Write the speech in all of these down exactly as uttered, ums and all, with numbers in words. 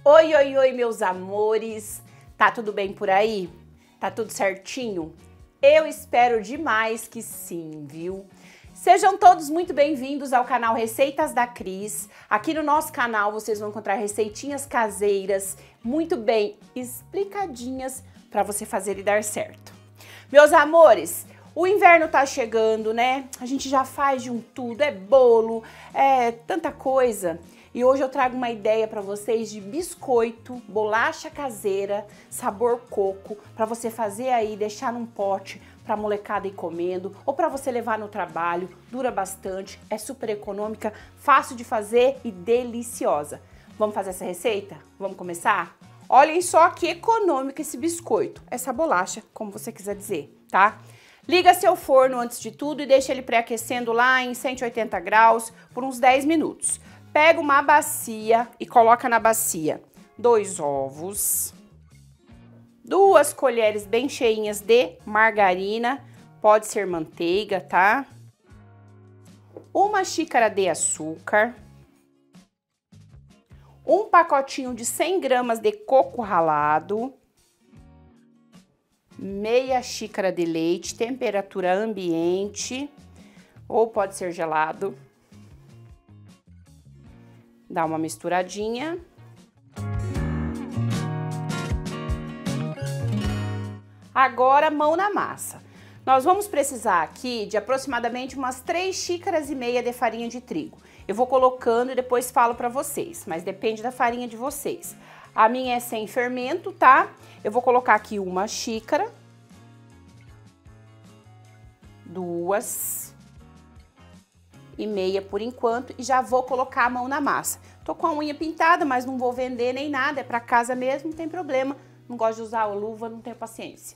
Oi, oi, oi, meus amores! Tá tudo bem por aí? Tá tudo certinho? Eu espero demais que sim, viu? Sejam todos muito bem-vindos ao canal Receitas da Cris. Aqui no nosso canal vocês vão encontrar receitinhas caseiras, muito bem explicadinhas para você fazer e dar certo. Meus amores, o inverno tá chegando, né? A gente já faz de um tudo, é bolo, é tanta coisa. E hoje eu trago uma ideia para vocês de biscoito, bolacha caseira, sabor coco, para você fazer aí, deixar num pote para molecada ir comendo, ou para você levar no trabalho, dura bastante, é super econômica, fácil de fazer e deliciosa. Vamos fazer essa receita? Vamos começar? Olhem só que econômico esse biscoito, essa bolacha, como você quiser dizer, tá? Liga seu forno antes de tudo e deixa ele pré-aquecendo lá em cento e oitenta graus por uns dez minutos. Pega uma bacia e coloca na bacia dois ovos, duas colheres bem cheinhas de margarina, pode ser manteiga, tá? Uma xícara de açúcar, um pacotinho de cem gramas de coco ralado, meia xícara de leite, temperatura ambiente, ou pode ser gelado. Dá uma misturadinha. Agora, mão na massa. Nós vamos precisar aqui de aproximadamente umas três xícaras e meia de farinha de trigo. Eu vou colocando e depois falo pra vocês, mas depende da farinha de vocês. A minha é sem fermento, tá? Eu vou colocar aqui uma xícara, duas e meia por enquanto e já vou colocar a mão na massa. Tô com a unha pintada, mas não vou vender nem nada, é pra casa mesmo, não tem problema. Não gosto de usar a luva, não tenho paciência.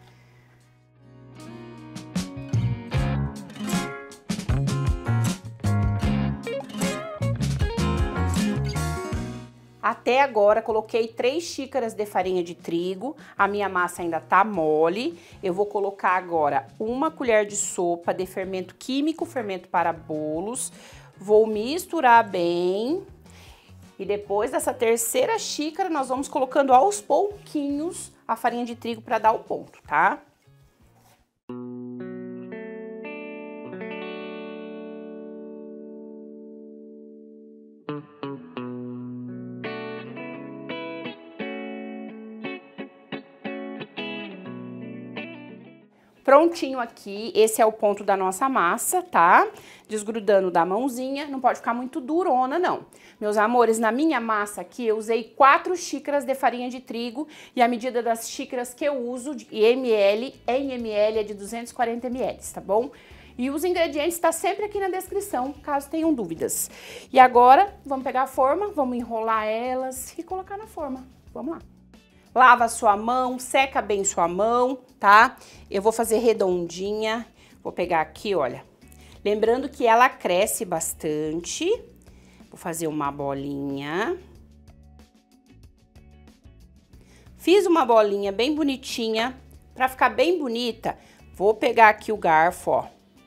Até agora, coloquei três xícaras de farinha de trigo, a minha massa ainda tá mole. Eu vou colocar agora uma colher de sopa de fermento químico, fermento para bolos. Vou misturar bem. E depois dessa terceira xícara, nós vamos colocando aos pouquinhos a farinha de trigo para dar o ponto, tá? Prontinho aqui, esse é o ponto da nossa massa, tá? Desgrudando da mãozinha, não pode ficar muito durona, não. Meus amores, na minha massa aqui eu usei quatro xícaras de farinha de trigo e a medida das xícaras que eu uso de ml em ml é de duzentos e quarenta mililitros, tá bom? E os ingredientes tá sempre aqui na descrição, caso tenham dúvidas. E agora, vamos pegar a forma, vamos enrolar elas e colocar na forma. Vamos lá. Lava a sua mão, seca bem sua mão, tá? Eu vou fazer redondinha, vou pegar aqui, olha. Lembrando que ela cresce bastante. Vou fazer uma bolinha. Fiz uma bolinha bem bonitinha. Pra ficar bem bonita, vou pegar aqui o garfo, ó.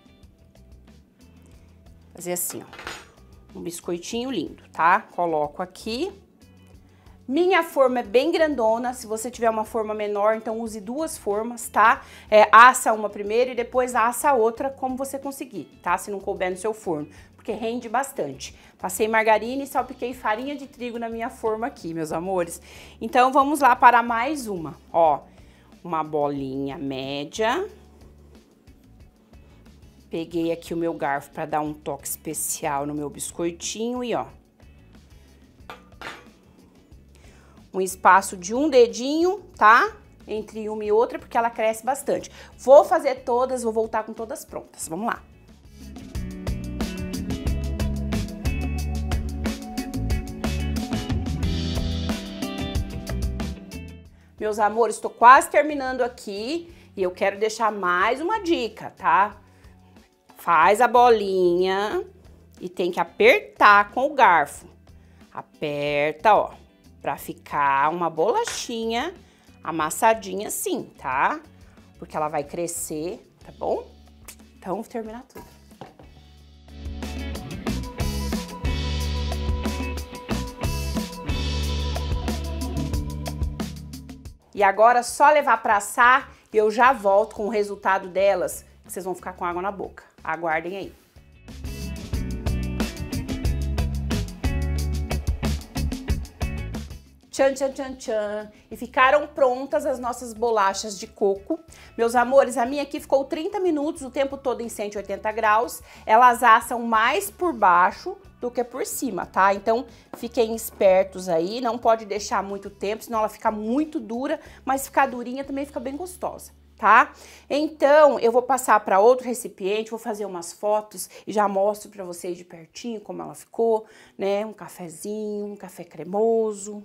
Fazer assim, ó. Um biscoitinho lindo, tá? Coloco aqui. Minha forma é bem grandona, se você tiver uma forma menor, então use duas formas, tá? É, assa uma primeiro e depois assa a outra, como você conseguir, tá? Se não couber no seu forno, porque rende bastante. Passei margarina e salpiquei farinha de trigo na minha forma aqui, meus amores. Então, vamos lá para mais uma, ó. Uma bolinha média. Peguei aqui o meu garfo para dar um toque especial no meu biscoitinho e, ó. Um espaço de um dedinho, tá? Entre uma e outra, porque ela cresce bastante. Vou fazer todas, vou voltar com todas prontas. Vamos lá. Meus amores, tô quase terminando aqui e eu quero deixar mais uma dica, tá? Faz a bolinha e tem que apertar com o garfo. Aperta, ó. Pra ficar uma bolachinha amassadinha assim, tá? Porque ela vai crescer, tá bom? Então, vou terminar tudo. E agora só levar para assar e eu já volto com o resultado delas, que vocês vão ficar com água na boca. Aguardem aí. Tchan, tchan, tchan, tchan. E ficaram prontas as nossas bolachas de coco. Meus amores, a minha aqui ficou trinta minutos, o tempo todo em cento e oitenta graus. Elas assam mais por baixo do que por cima, tá? Então, fiquem espertos aí, não pode deixar muito tempo, senão ela fica muito dura, mas ficar durinha também fica bem gostosa, tá? Então, eu vou passar para outro recipiente, vou fazer umas fotos e já mostro para vocês de pertinho como ela ficou, né? Um cafezinho, um café cremoso.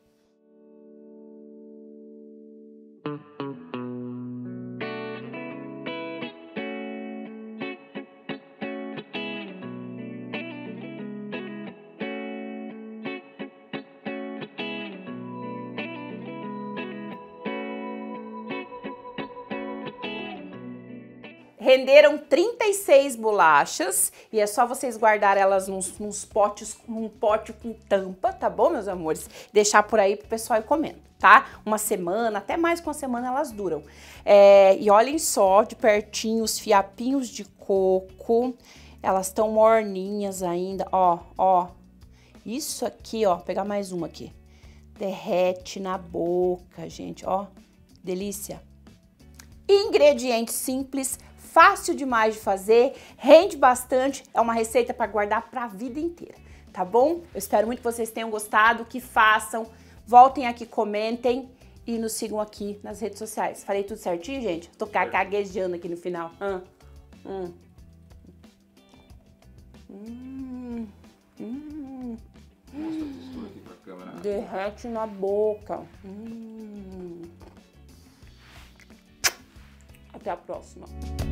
Renderam trinta e seis bolachas e é só vocês guardar elas nos, nos potes, num pote com tampa, tá bom, meus amores? Deixar por aí pro pessoal ir comendo, tá? Uma semana, até mais que uma semana elas duram. É, e olhem só de pertinho os fiapinhos de coco, elas estão morninhas ainda, ó, ó. Isso aqui, ó, vou pegar mais uma aqui. Derrete na boca, gente, ó, delícia. Ingredientes simples, fácil demais de fazer, rende bastante, é uma receita para guardar para a vida inteira, tá bom? Eu espero muito que vocês tenham gostado, que façam, voltem aqui, comentem e nos sigam aqui nas redes sociais. Falei tudo certinho, gente? Tô caguejando aqui no final. Hum, hum. Hum, hum. Mostra a textura aqui pra câmera. Derrete na boca. Hum. Até a próxima.